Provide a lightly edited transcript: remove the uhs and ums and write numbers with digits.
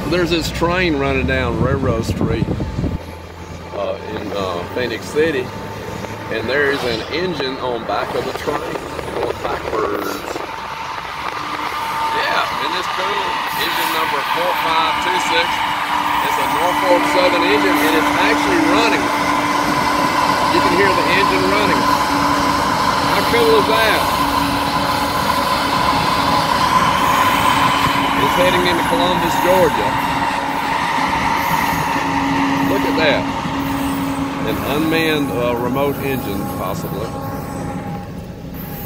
There's this train running down Railroad Street in Phenix City, and there's an engine on back of the train going backwards. Yeah, isn't this cool? Engine number 4526. It's a Norfolk Southern engine, and it's actually running. You can hear the engine running. How cool is that? It's heading into Columbus, Georgia. Look at that. An unmanned remote engine, possibly.